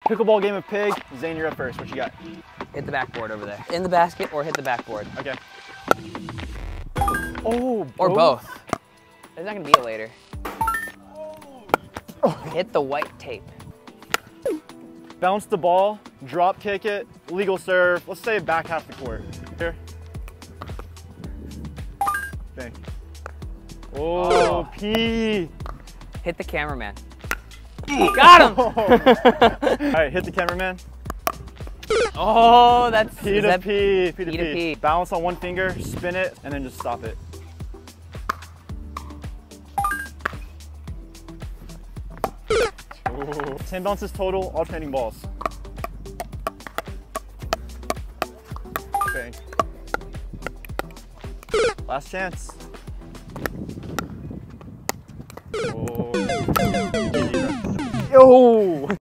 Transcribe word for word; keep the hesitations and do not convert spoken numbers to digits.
Pickleball Game of Pig. Zane, you're up first. What you got? Hit the backboard over there. In the basket or hit the backboard. Okay. Oh, Or both. both. There's not gonna be a later. Oh. Hit the white tape. Bounce the ball, drop kick it, legal serve. Let's say back half the court. Here. Okay. Oh, oh. P. Hit the cameraman. Got him! All right, hit the cameraman. Oh, that's P to that P, P to P to P. P. Balance on one finger, spin it, and then just stop it. Ooh. ten bounces total, alternating balls. Okay. Last chance. Oh. Oh.